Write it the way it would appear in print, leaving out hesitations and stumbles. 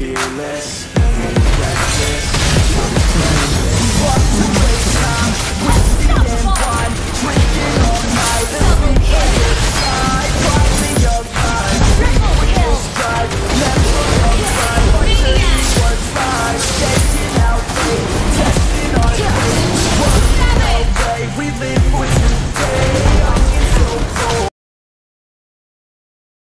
fearless, reckless. We walk to waste time, whiskey and wine, drinking all night. Let's be outside, finally alive. Wheels drive, never on time. Until you what's right, taking out fate, testing our fate. Running away, we live